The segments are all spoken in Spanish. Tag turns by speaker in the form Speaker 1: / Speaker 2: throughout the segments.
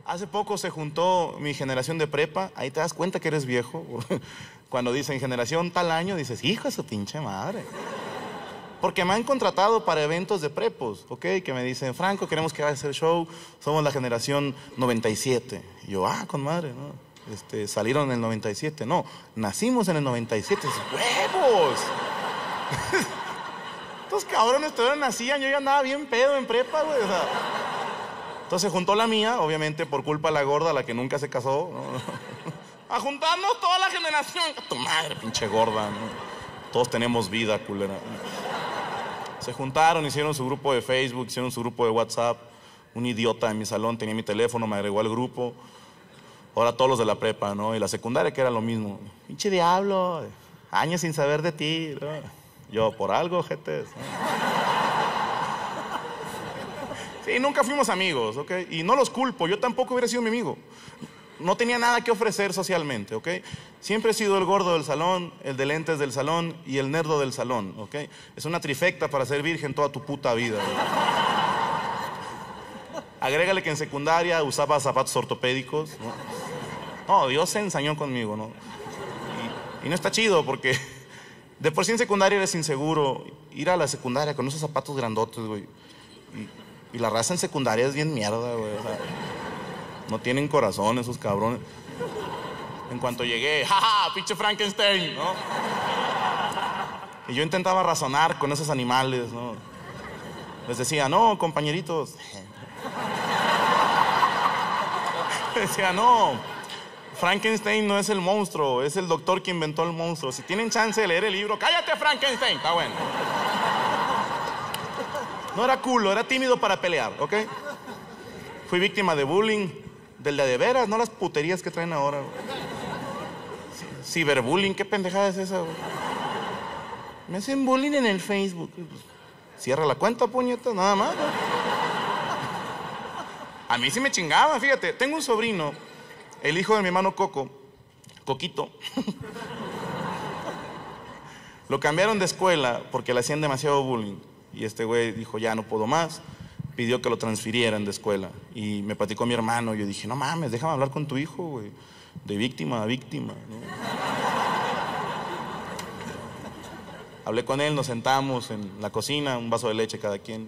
Speaker 1: Hace poco se juntó mi generación de prepa. Ahí te das cuenta que eres viejo. Cuando dicen generación tal año, dices, hijo de su pinche madre. Porque me han contratado para eventos de prepos, ¿ok? Que me dicen, Franco, queremos que vayas a hacer show. Somos la generación 97. Y yo, con madre, ¿no? Salieron en el 97. No, nacimos en el 97. ¡Huevos! Estos cabrones todavía nacían. Yo ya andaba bien pedo en prepa, güey. O sea, entonces juntó la mía, obviamente por culpa de la gorda, la que nunca se casó, ¿no? A juntarnos toda la generación. Tu madre, pinche gorda, ¿no? Todos tenemos vida, culera. Se juntaron, hicieron su grupo de Facebook, hicieron su grupo de WhatsApp. Un idiota en mi salón tenía mi teléfono, me agregó al grupo. Ahora todos los de la prepa, ¿no? Y la secundaria, que era lo mismo. Pinche diablo, años sin saber de ti, ¿no? Yo, por algo, jetes, ¿no? Sí, nunca fuimos amigos, ¿ok? Y no los culpo, yo tampoco hubiera sido mi amigo. No tenía nada que ofrecer socialmente, ¿ok? Siempre he sido el gordo del salón, el de lentes del salón y el nerdo del salón, ¿ok? Es una trifecta para ser virgen toda tu puta vida, ¿no? Agrégale que en secundaria usaba zapatos ortopédicos, ¿no? No, Dios se ensañó conmigo, ¿no? Y no está chido porque de por sí en secundaria eres inseguro. Ir a la secundaria con esos zapatos grandotes, güey. Y la raza en secundaria es bien mierda, güey. O sea, no tienen corazón esos cabrones. En cuanto llegué, ¡jaja! ¡Pinche Frankenstein! ¿No? Y yo intentaba razonar con esos animales, ¿no? Les decía, no, compañeritos. Decía, no, Frankenstein no es el monstruo, es el doctor que inventó el monstruo. Si tienen chance de leer el libro, ¡cállate, Frankenstein! Está bueno. No era culo, era tímido para pelear, ¿ok? Fui víctima de bullying, del de veras, no las puterías que traen ahora. Ciberbullying, ¿qué pendejada es esa, güey? Me hacen bullying en el Facebook. Cierra la cuenta, puñeta, nada más, ¿no? A mí sí me chingaban, fíjate. Tengo un sobrino, el hijo de mi hermano Coquito. Lo cambiaron de escuela porque le hacían demasiado bullying. Y este güey dijo, ya no puedo más. Pidió que lo transfirieran de escuela. Y me platicó mi hermano. Y yo dije, no mames, déjame hablar con tu hijo, güey. De víctima a víctima, ¿no? Hablé con él, nos sentamos en la cocina, un vaso de leche cada quien.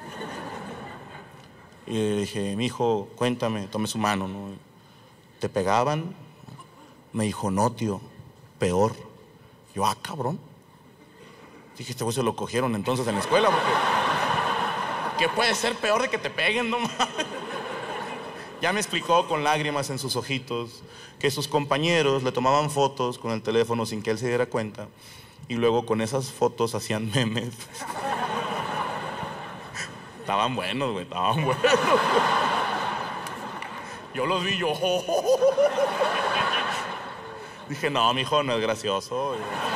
Speaker 1: Y le dije, mi hijo, cuéntame, tomé su mano, ¿no? ¿Te pegaban? Me dijo, no, tío, peor. Yo, cabrón. Dije, este güey se lo cogieron entonces en la escuela, porque ¿qué puede ser peor de que te peguen, no mames? Ya me explicó con lágrimas en sus ojitos que sus compañeros le tomaban fotos con el teléfono sin que él se diera cuenta y luego con esas fotos hacían memes. Estaban buenos, güey, estaban buenos. Yo los vi, yo... Dije, no, mijo, no es gracioso.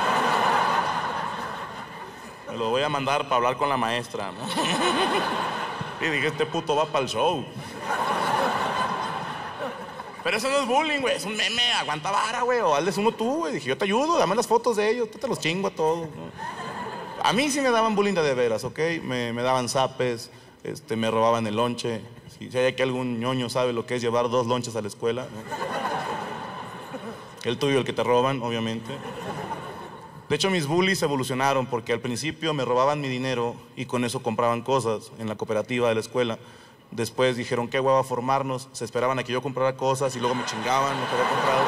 Speaker 1: Me lo voy a mandar para hablar con la maestra, ¿no? Y dije, este puto va para el show. Pero eso no es bullying, güey, es un meme, aguanta vara, güey, o hazles uno tú, güey. Dije, yo te ayudo, dame las fotos de ellos, te los chingo a todos, ¿no? A mí sí me daban bullying de veras, ¿ok? Me daban zapes, me robaban el lonche. Si hay aquí algún ñoño sabe lo que es llevar 2 lonches a la escuela, ¿no? El tuyo, el que te roban, obviamente. De hecho, mis bullies evolucionaron porque al principio me robaban mi dinero y con eso compraban cosas en la cooperativa de la escuela. Después dijeron, qué hueva formarnos. Se esperaban a que yo comprara cosas y luego me chingaban lo que había comprado.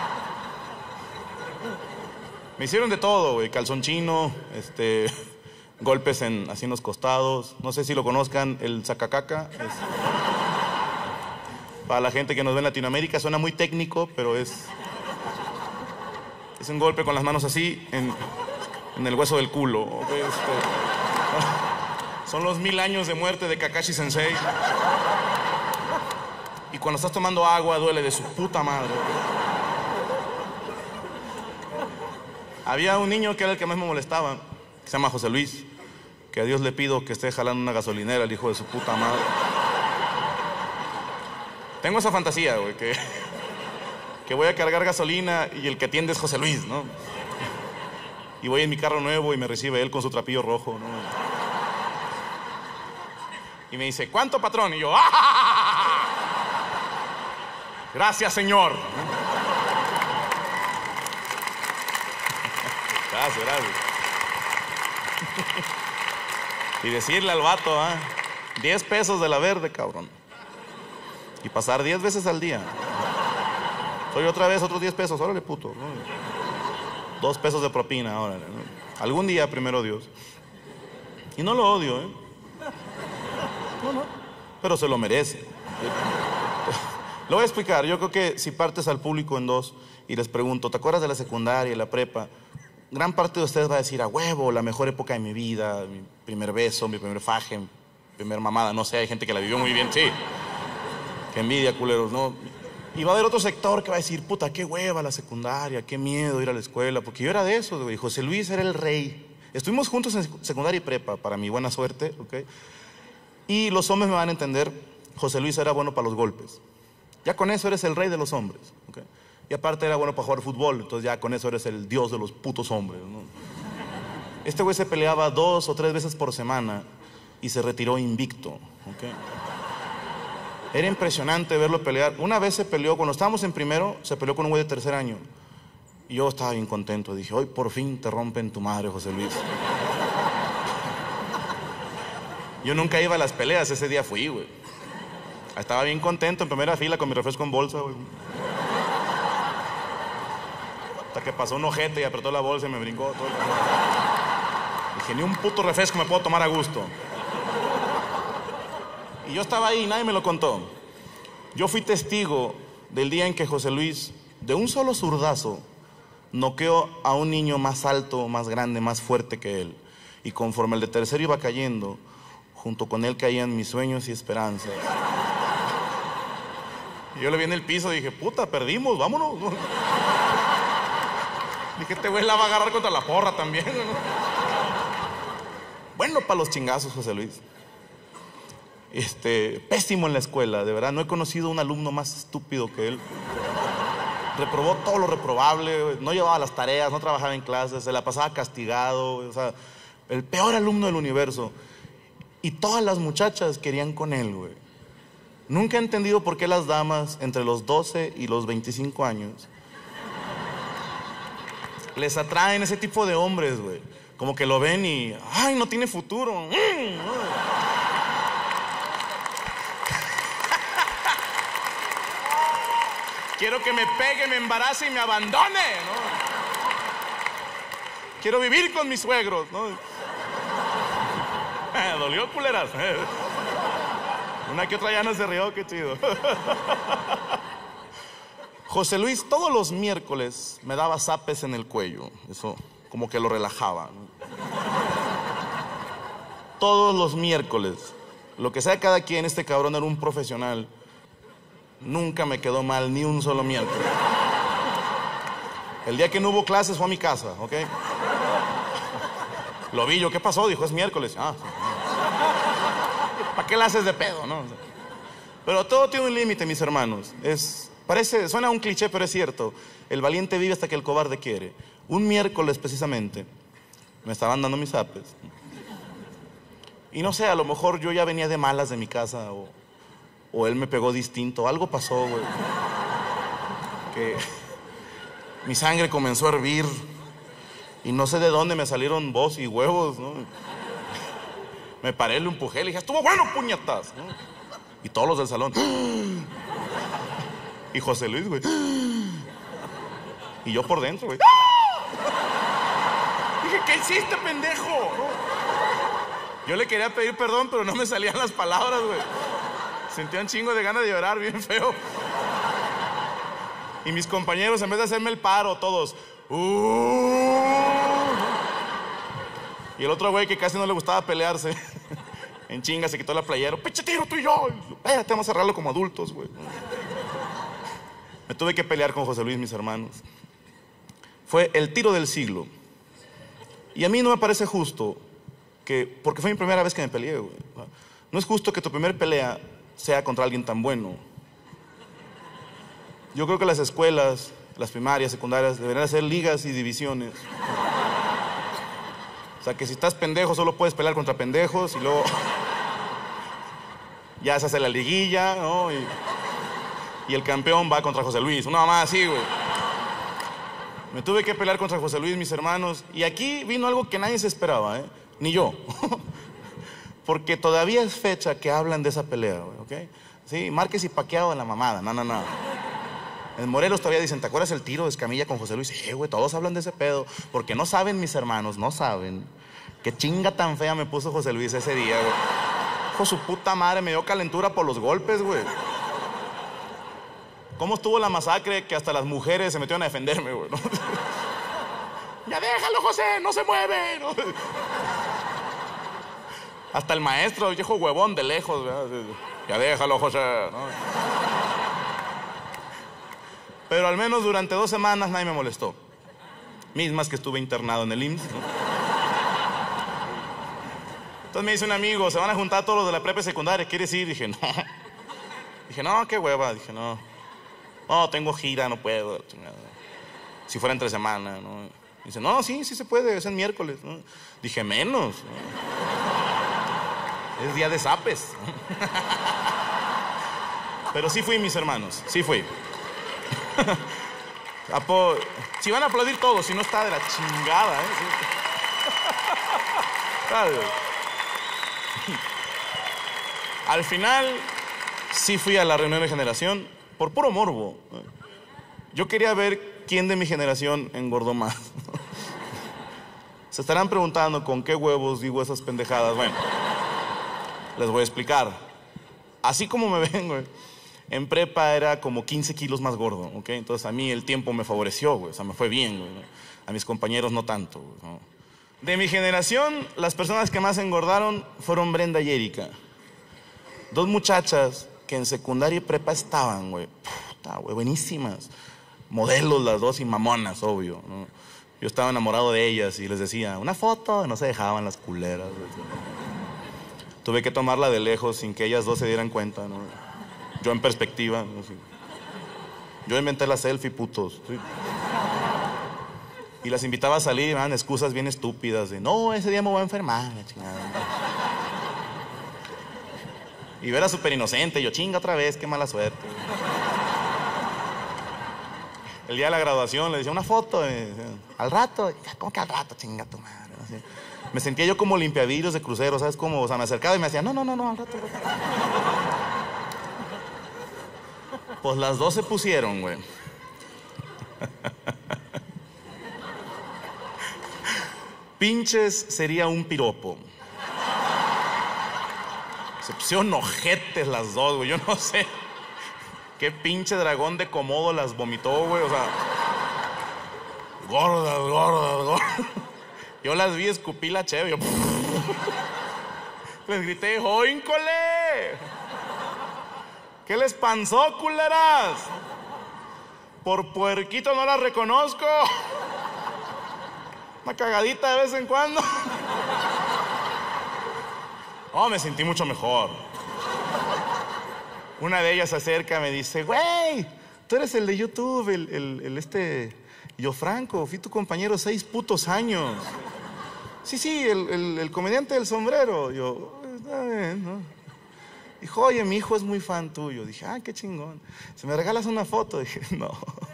Speaker 1: Me hicieron de todo, güey. Calzón chino, golpes así en los costados. No sé si lo conozcan, el sacacaca. Para la gente que nos ve en Latinoamérica suena muy técnico, pero es un golpe con las manos así en el hueso del culo. ¿Okay? Son los 1000 años de muerte de Kakashi Sensei. Y cuando estás tomando agua duele de su puta madre. Había un niño que era el que más me molestaba, que se llama José Luis, que a Dios le pido que esté jalando una gasolinera, el hijo de su puta madre. Tengo esa fantasía, güey, que voy a cargar gasolina y el que atiende es José Luis, ¿no? Y voy en mi carro nuevo y me recibe él con su trapillo rojo, ¿no? Y me dice, ¿cuánto, patrón? Y yo, ¡ah! Gracias, señor. Gracias. Y decirle al vato, 10 pesos de la verde, cabrón. Y pasar 10 veces al día. Soy otra vez otros 10 pesos, órale, puto. 2 pesos de propina, órale. Algún día, primero Dios. Y no lo odio, No. Pero se lo merece. Lo voy a explicar. Yo creo que si partes al público en dos y les pregunto, ¿te acuerdas de la secundaria y la prepa? Gran parte de ustedes va a decir, a huevo, la mejor época de mi vida, mi primer beso, mi primer faje, mi primer mamada, no sé, hay gente que la vivió muy bien, sí. Qué envidia, culeros, ¿no? Y va a haber otro sector que va a decir, puta, qué hueva la secundaria, qué miedo ir a la escuela, porque yo era de esos, güey. José Luis era el rey. Estuvimos juntos en secundaria y prepa, para mi buena suerte, ¿ok? Y los hombres me van a entender, José Luis era bueno para los golpes. Ya con eso eres el rey de los hombres, ¿ok? Y aparte era bueno para jugar fútbol, entonces ya con eso eres el dios de los putos hombres, ¿no? Este güey se peleaba 2 o 3 veces por semana y se retiró invicto, ¿ok? Era impresionante verlo pelear. Una vez se peleó, cuando estábamos en primero, se peleó con un güey de tercer año. Y yo estaba bien contento, dije, hoy por fin te rompen tu madre, José Luis. Yo nunca iba a las peleas, ese día fui, güey. Estaba bien contento en primera fila con mi refresco en bolsa, güey. Hasta que pasó un ojete y apretó la bolsa y me brincó todo. Dije, ni un puto refresco me puedo tomar a gusto. Y yo estaba ahí y nadie me lo contó. Yo fui testigo del día en que José Luis, de un solo zurdazo, noqueó a un niño más alto, más grande, más fuerte que él. Y conforme el de tercero iba cayendo, junto con él caían mis sueños y esperanzas. Y yo le vi en el piso y dije, puta, perdimos, vámonos. Dije, este güey la va a agarrar contra la porra también, ¿no? Bueno, para los chingazos, José Luis. Pésimo en la escuela, de verdad. No he conocido un alumno más estúpido que él. Reprobó todo lo reprobable, no llevaba las tareas, no trabajaba en clases, se la pasaba castigado, o sea, el peor alumno del universo. Y todas las muchachas querían con él, güey. Nunca he entendido por qué las damas entre los 12 y los 25 años les atraen ese tipo de hombres, güey. Como que lo ven y, ay, no tiene futuro. Quiero que me pegue, me embarace y me abandone, ¿no? Quiero vivir con mis suegros, ¿no? Dolió, culeras. Una que otra ya no se rió, qué chido. José Luis todos los miércoles me daba zapes en el cuello. Eso como que lo relajaba, ¿no? Todos los miércoles. Lo que sea cada quien, este cabrón era un profesional. Nunca me quedó mal ni un solo miércoles. El día que no hubo clases fue a mi casa, ¿ok? Lo vi yo, ¿qué pasó? Dijo, es miércoles. Ah, sí. ¿Para qué la haces de pedo, no? Pero todo tiene un límite, mis hermanos. Suena un cliché, pero es cierto. El valiente vive hasta que el cobarde quiere. Un miércoles, precisamente, me estaban dando mis zapes. Y no sé, a lo mejor yo ya venía de malas de mi casa o él me pegó distinto. Algo pasó, güey. Que mi sangre comenzó a hervir y no sé de dónde me salieron voz y huevos, ¿no? Me paré, lo empujé, le dije, estuvo bueno, puñetas, ¿no? Y todos los del salón. Y José Luis, güey. Y yo por dentro, güey. Dije, ¿qué hiciste, pendejo? Yo le quería pedir perdón, pero no me salían las palabras, güey. Sentía un chingo de ganas de llorar, bien feo. Y mis compañeros, en vez de hacerme el paro, todos. Y el otro güey que casi no le gustaba pelearse, en chinga se quitó la playera. ¡Pinche tiro, tú y yo! Espérate, vamos a cerrarlo como adultos, güey. Me tuve que pelear con José Luis, mis hermanos. Fue el tiro del siglo. Y a mí no me parece justo porque fue mi primera vez que me peleé, güey. No es justo que tu primer pelea sea contra alguien tan bueno. Yo creo que las escuelas, las primarias, secundarias, deberían hacer ligas y divisiones. O sea, que si estás pendejo solo puedes pelear contra pendejos y luego ya se hace la liguilla, ¿no? y el campeón va contra José Luis. Una mamá así, güey. Me tuve que pelear contra José Luis, mis hermanos. Y aquí vino algo que nadie se esperaba, ¿eh? Ni yo. Porque todavía es fecha que hablan de esa pelea, güey, ¿ok? Sí, Márquez y Pacquiao en la mamada. No, no, no. En Morelos todavía dicen, ¿te acuerdas el tiro de Escamilla con José Luis? Güey, todos hablan de ese pedo. Porque no saben, mis hermanos, no saben qué chinga tan fea me puso José Luis ese día, güey. Hijo su puta madre, me dio calentura por los golpes, güey. ¿Cómo estuvo la masacre que hasta las mujeres se metieron a defenderme, güey? ¿No? Ya déjalo, José, no se mueve, ¿no? Hasta el maestro, el viejo huevón de lejos, ¿verdad? Ya déjalo, José, ¿no? Pero al menos durante 2 semanas nadie me molestó. Mismas que estuve internado en el IMSS, ¿no? Entonces me dice un amigo, se van a juntar todos los de la prepa secundaria, ¿quieres ir? Dije, no. Dije, no, qué hueva. Dije, no. No, tengo gira, no puedo. Si fuera entre semana, ¿no? Dice, no, sí se puede, es el miércoles, ¿no? Dije, menos, ¿no? Es día de zapes. Pero sí fui, mis hermanos, sí fui. Si van a aplaudir todos, si no está de la chingada, ¿eh? ¿Sabes? Al final, sí fui a la reunión de generación por puro morbo. Yo quería ver quién de mi generación engordó más. Se estarán preguntando con qué huevos digo esas pendejadas. Bueno, les voy a explicar. Así como me ven, güey, en prepa era como 15 kilos más gordo, ¿ok? Entonces a mí el tiempo me favoreció, güey. O sea, me fue bien, güey, ¿no? A mis compañeros no tanto, güey, ¿no? De mi generación, las personas que más engordaron fueron Brenda y Erika. 2 muchachas que en secundaria y prepa estaban, güey. Puta, güey, buenísimas. Modelos las dos y mamonas, obvio, ¿no? Yo estaba enamorado de ellas y les decía, una foto, no se dejaban las culeras, güey. Tuve que tomarla de lejos sin que ellas dos se dieran cuenta, ¿no? Yo en perspectiva, ¿no? Sí. Yo inventé la selfie, putos. Sí. Y las invitaba a salir y me daban excusas bien estúpidas de, no, ese día me voy a enfermar, la chingada. Y yo era súper inocente, yo chinga otra vez, qué mala suerte. El día de la graduación le decía una foto, al rato, ¿cómo que al rato? Chinga tu madre. Así. Me sentía yo como limpiavidrios de crucero, ¿sabes cómo? O sea, me acercaba y me decía, no, al rato. Pues las dos se pusieron, güey. Pinches sería un piropo. Se pusieron ojetes las dos, güey. Yo no sé qué pinche dragón de Komodo las vomitó, güey. O sea, gordas. Yo las vi, escupí la cheve. Yo... Les grité, ¡joíncole! ¿Qué les pasó, culeras? Por puerquito no las reconozco. Una cagadita de vez en cuando. Oh, me sentí mucho mejor. Una de ellas se acerca y me dice, güey, tú eres el de YouTube, Yo Franco, fui tu compañero 6 putos años. Sí, el comediante del sombrero. Yo, ¿no? Dijo, oye, mi hijo es muy fan tuyo. Dije, qué chingón. ¿Se me regalas una foto? Dije, no.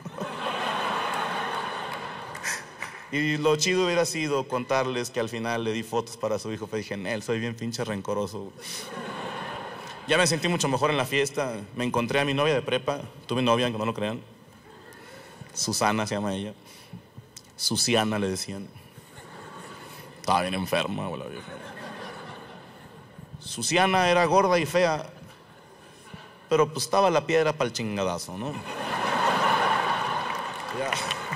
Speaker 1: Y lo chido hubiera sido contarles que al final le di fotos para su hijo. Pero dije, él soy bien pinche rencoroso. Ya me sentí mucho mejor en la fiesta. Me encontré a mi novia de prepa. Tuve novia, aunque no lo crean. Susana se llama ella. Susiana le decían. Estaba bien enferma, la vieja. Susiana era gorda y fea, pero pues estaba la piedra para el chingadazo, ¿no? Ya.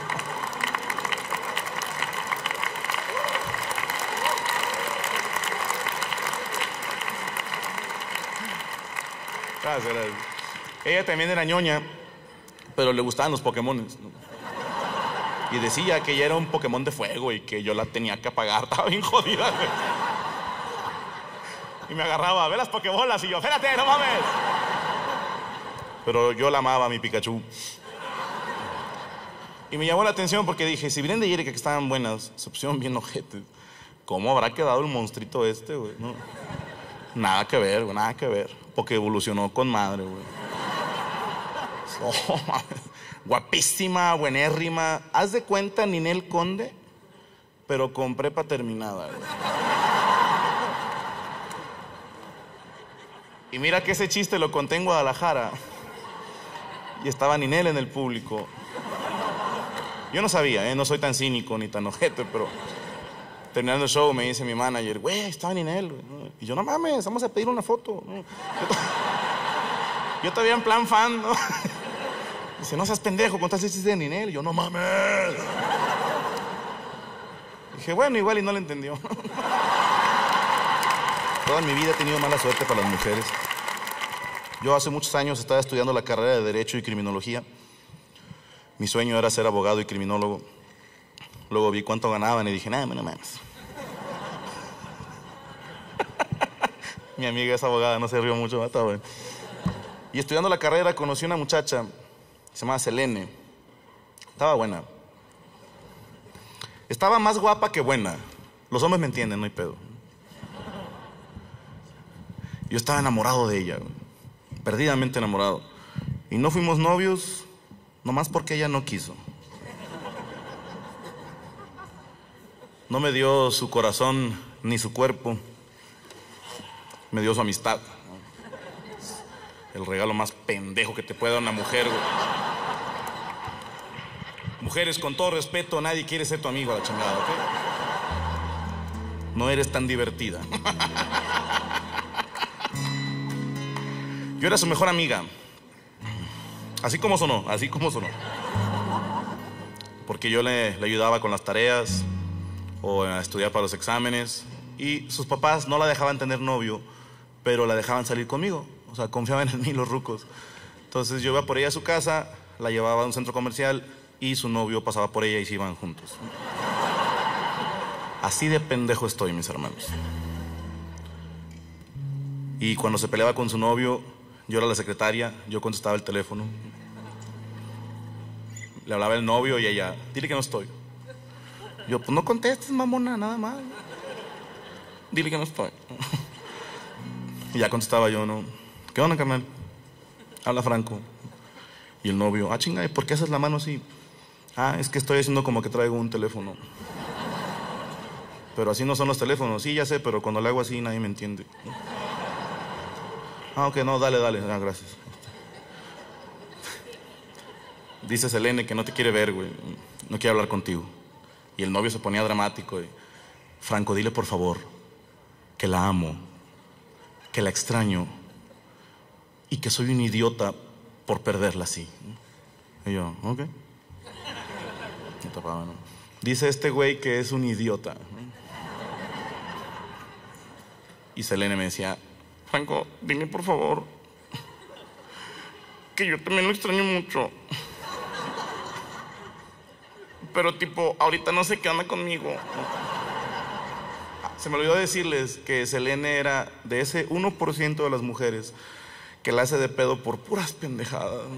Speaker 1: Gracias. Ella también era ñoña, pero le gustaban los Pokémones, ¿no? Y decía que ella era un Pokémon de fuego y que yo la tenía que apagar. Estaba bien jodida, güey. Y me agarraba, ve las Pokébolas, y yo, espérate, no mames. Pero yo la amaba, mi Pikachu. Y me llamó la atención porque dije, si Brenda y Erika, que estaban buenas, se pusieron bien ojetes, ¿cómo habrá quedado el monstruito este, güey? No. Nada que ver, güey, nada que ver. Porque evolucionó con madre, güey. Oh, guapísima, buenérrima. Haz de cuenta Ninel Conde, pero con prepa terminada, güey. Y mira que ese chiste lo conté en Guadalajara. Y estaba Ninel en el público. Yo no sabía, no soy tan cínico ni tan ojete, pero terminando el show me dice mi manager, güey, estaba Ninel. Y yo, no mames, vamos a pedir una foto. Yo todavía en plan fan, ¿no? Dice, no seas pendejo, contaste el chiste de Ninel. Y yo, no mames. Dije, bueno, igual y no le entendió. Toda mi vida he tenido mala suerte para las mujeres. Yo hace muchos años estaba estudiando la carrera de Derecho y Criminología. Mi sueño era ser abogado y criminólogo. Luego vi cuánto ganaban y dije, nada, no mames. Mi amiga es abogada, no se rió mucho, está bueno. Y estudiando la carrera conocí una muchacha, se llamaba Selene. Estaba buena. Estaba más guapa que buena. Los hombres me entienden, no hay pedo. Yo estaba enamorado de ella, perdidamente enamorado. Y no fuimos novios, nomás porque ella no quiso. No me dio su corazón ni su cuerpo. Me dio su amistad. El regalo más pendejo que te puede dar una mujer, güey. Mujeres, con todo respeto, nadie quiere ser tu amigo a la chingada, ¿ok? No eres tan divertida. Yo era su mejor amiga. Así como sonó, así como sonó. Porque yo le ayudaba con las tareas o a estudiar para los exámenes. Y sus papás no la dejaban tener novio, pero la dejaban salir conmigo. O sea, confiaban en mí los rucos. Entonces yo iba por ella a su casa, la llevaba a un centro comercial y su novio pasaba por ella y se iban juntos. Así de pendejo estoy, mis hermanos. Y cuando se peleaba con su novio, yo era la secretaria, yo contestaba el teléfono. Le hablaba el novio y ella, dile que no estoy. Yo, pues no contestes, mamona, nada más. Dile que no estoy. Y ya contestaba yo, ¿no? ¿Qué onda, carnal? Habla Franco. Y el novio, ah, chinga, ¿y por qué haces la mano así? Ah, es que estoy haciendo como que traigo un teléfono. Pero así no son los teléfonos. Sí, ya sé, pero cuando le hago así nadie me entiende. Ah, ok, no, dale, ah, gracias. Dice Selene que no te quiere ver, güey. No quiere hablar contigo. Y el novio se ponía dramático. Franco, dile por favor que la amo, que la extraño y que soy un idiota por perderla así. Y yo, ok. No tapaba, ¿no? Dice este güey que es un idiota. Y Selene me decía, Franco, dime por favor que yo también lo extraño mucho. Pero tipo, ahorita no sé qué onda conmigo. Se me olvidó decirles que Selene era de ese 1% de las mujeres que la hace de pedo por puras pendejadas, ¿no?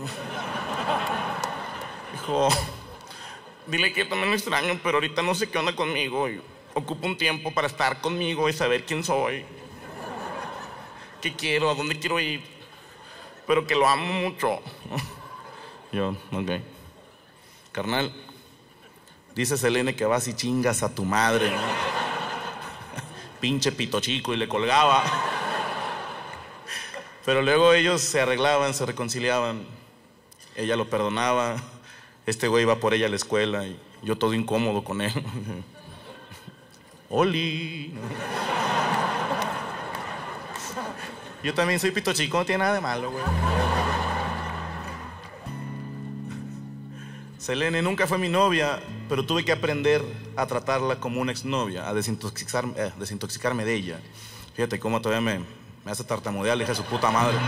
Speaker 1: Dijo, dile que yo también lo extraño, pero ahorita no sé qué onda conmigo. Y ocupo un tiempo para estar conmigo y saber quién soy, qué quiero, a dónde quiero ir, pero que lo amo mucho. Yo, ok. Carnal, dice Selene que vas y chingas a tu madre, ¿no? Pinche pito chico, y le colgaba. Pero luego ellos se arreglaban, se reconciliaban. Ella lo perdonaba. Este güey iba por ella a la escuela y yo todo incómodo con él. ¡Oli! Yo también soy pito chico, no tiene nada de malo, güey. Selene nunca fue mi novia, pero tuve que aprender a tratarla como una exnovia, a desintoxicarme de ella. Fíjate cómo todavía me hace tartamudear, hija de su puta madre.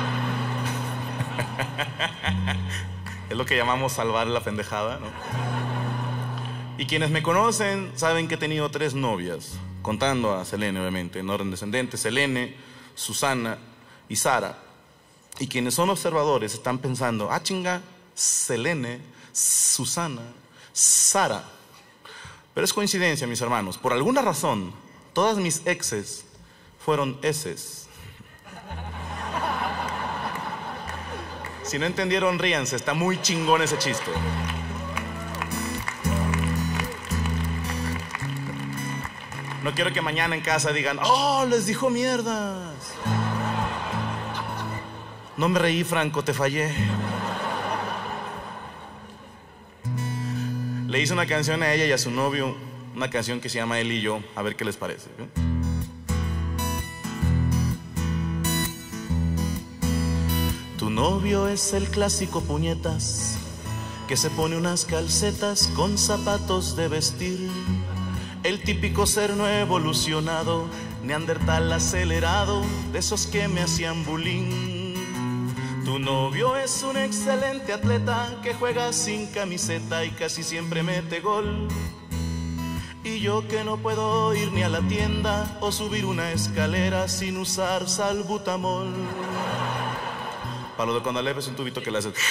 Speaker 1: Es lo que llamamos salvar la pendejada, ¿no? Y quienes me conocen saben que he tenido 3 novias, contando a Selene, obviamente, en orden descendente: Selene, Susana y Sara. Y quienes son observadores están pensando, ah, chinga, Selene, Susana, Sara. Pero es coincidencia, mis hermanos. Por alguna razón, todas mis exes fueron eses. Si no entendieron, ríanse, está muy chingón ese chiste. No quiero que mañana en casa digan, oh, les dijo mierdas. No me reí, Franco, te fallé. Le hice una canción a ella y a su novio, una canción que se llama Él y yo, a ver qué les parece. Tu novio es el clásico puñetas que se pone unas calcetas con zapatos de vestir. El típico ser no evolucionado, neandertal acelerado, de esos que me hacían bullying. Tu novio es un excelente atleta que juega sin camiseta y casi siempre mete gol. Y yo que no puedo ir ni a la tienda o subir una escalera sin usar salbutamol. Para lo de cuando le es un tubito que le haces.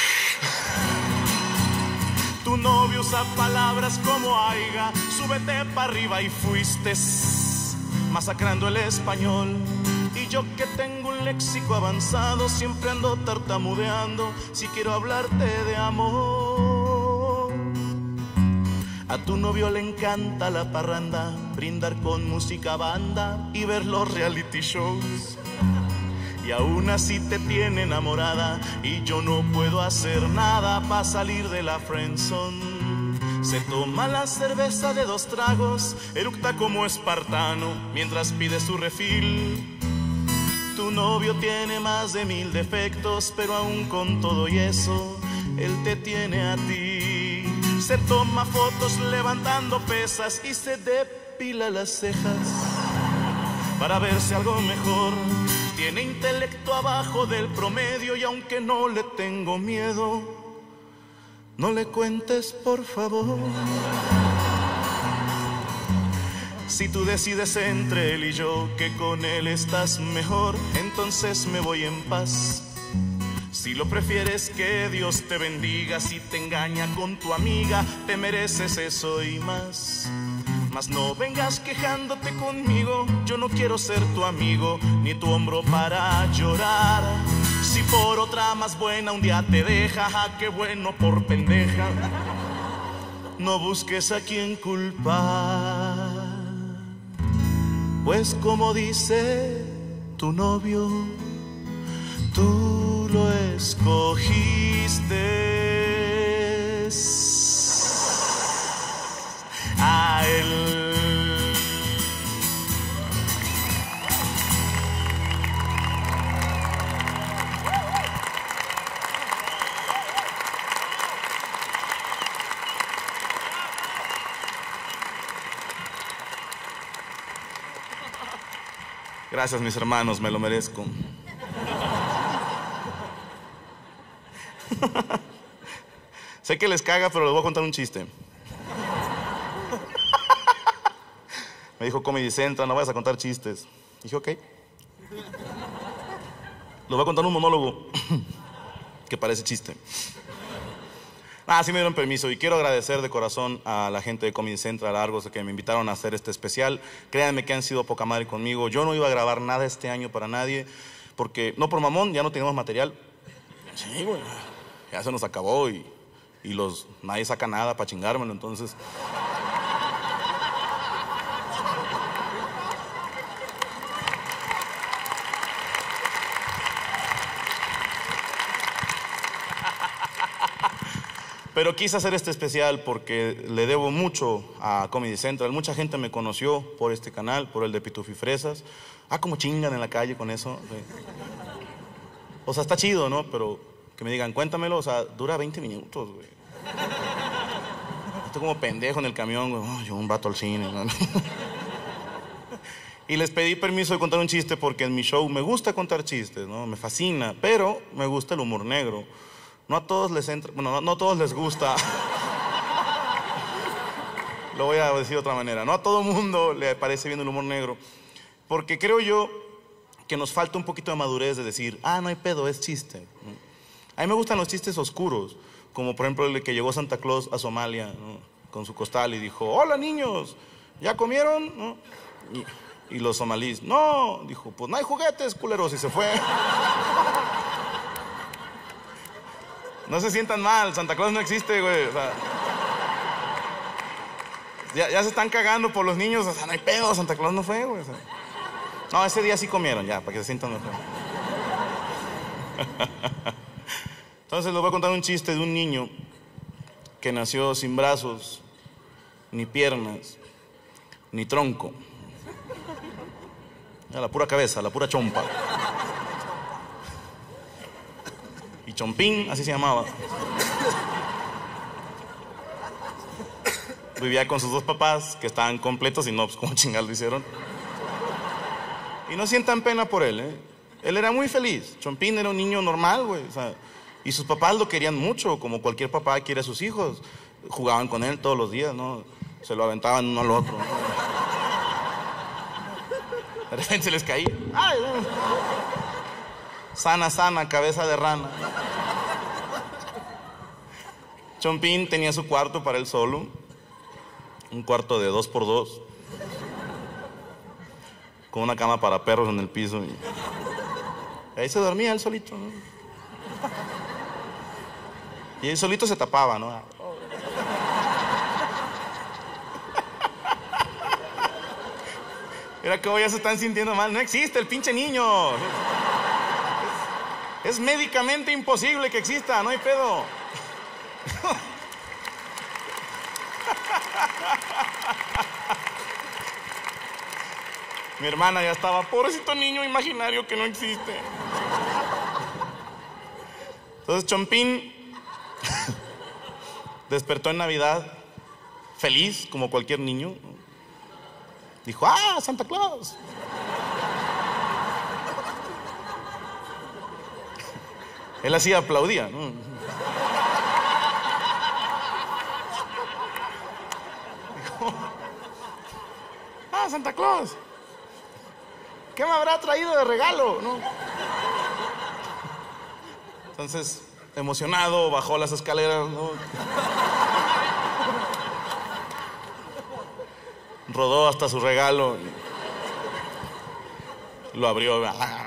Speaker 1: Tu novio usa palabras como aiga, súbete para arriba y fuiste, masacrando el español. Y yo que tengo un léxico avanzado, siempre ando tartamudeando si quiero hablarte de amor. A tu novio le encanta la parranda, brindar con música banda y ver los reality shows. Y aún así te tiene enamorada y yo no puedo hacer nada para salir de la friendzone. Se toma la cerveza de 2 tragos, eructa como espartano mientras pide su refil. Tu novio tiene más de 1000 defectos, pero aún con todo y eso, él te tiene a ti. Se toma fotos levantando pesas y se depila las cejas para verse algo mejor. Tiene intelecto abajo del promedio y aunque no le tengo miedo, no le cuentes por favor. Si tú decides entre él y yo que con él estás mejor, entonces me voy en paz. Si lo prefieres, que Dios te bendiga. Si te engaña con tu amiga, te mereces eso y más. Mas no vengas quejándote conmigo, yo no quiero ser tu amigo, ni tu hombro para llorar. Si por otra más buena un día te deja, ja, qué bueno por pendeja. No busques a quien culpar, pues como dice tu novio, tú lo escogiste a él. Gracias, mis hermanos, me lo merezco. Sé que les caga, pero les voy a contar un chiste. Me dijo Comedy Central, no vayas a contar chistes. Dije, ok. Les voy a contar un monólogo que parece chiste. Sí me dieron permiso y quiero agradecer de corazón a la gente de Comedy Central, a Argos, que me invitaron a hacer este especial. Créanme que han sido poca madre conmigo. Yo no iba a grabar nada este año para nadie, porque, no por mamón, ya no teníamos material. Sí, güey, ya se nos acabó y nadie saca nada para chingármelo, entonces... Pero quise hacer este especial porque le debo mucho a Comedy Central. Mucha gente me conoció por este canal, por el de Pitufo y Fresas. Como chingan en la calle con eso. Sí. O sea, está chido, ¿no? Pero que me digan, cuéntamelo, o sea, dura 20 minutos, güey. Estoy como pendejo en el camión, güey. Yo un vato al cine, ¿no? Y les pedí permiso de contar un chiste porque en mi show me gusta contar chistes, ¿no? Me fascina, pero me gusta el humor negro. No a todos les entra, bueno, no a todos les gusta. Lo voy a decir de otra manera. No a todo mundo le parece bien el humor negro. Porque creo yo que nos falta un poquito de madurez de decir, no hay pedo, es chiste. A mí me gustan los chistes oscuros, como por ejemplo el que llegó Santa Claus a Somalia, ¿no? Con su costal y dijo, hola niños, ¿ya comieron? ¿No? Y los somalíes, no, dijo, pues no hay juguetes, culeros, y se fue. No se sientan mal, Santa Claus no existe, güey. O sea, ya se están cagando por los niños, o sea, no hay pedo, Santa Claus no fue, güey. O sea, no, ese día sí comieron, ya, para que se sientan mejor. Entonces les voy a contar un chiste de un niño que nació sin brazos, ni piernas, ni tronco. A la pura cabeza, la pura chompa. Y Chompín, así se llamaba. Vivía con sus dos papás, que estaban completos y no, pues como chingados lo hicieron. Y no sientan pena por él, ¿eh? Él era muy feliz. Chompín era un niño normal, güey. O sea, y sus papás lo querían mucho, como cualquier papá quiere a sus hijos. Jugaban con él todos los días, ¿no? Se lo aventaban uno al otro, ¿no? De repente se les caía. ¡Ay, no! Sana, sana, cabeza de rana. Chompín tenía su cuarto para él solo. Un cuarto de 2x2. Con una cama para perros en el piso. Y ahí se dormía él solito, ¿no? Y él solito se tapaba, ¿no? Mira que hoy ya se están sintiendo mal. No existe el pinche niño. Es médicamente imposible que exista, no hay pedo. Mi hermana ya estaba, pobrecito niño imaginario que no existe. Entonces Chompín despertó en Navidad, feliz como cualquier niño. Dijo, ¡ah, Santa Claus! Él así aplaudía, ¿no? Dijo, ¡ah, Santa Claus! ¿Qué me habrá traído de regalo? ¿No? Entonces, emocionado, bajó las escaleras, ¿no? Rodó hasta su regalo. Lo abrió.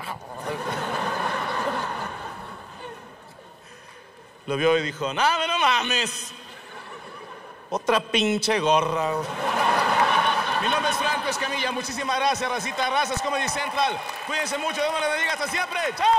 Speaker 1: Lo vio y dijo, no mames. Otra pinche gorra. Mi nombre es Franco Escamilla. Muchísimas gracias, racita, razas Comedy Central. Cuídense mucho, Dios me les bendiga hasta siempre. ¡Chao!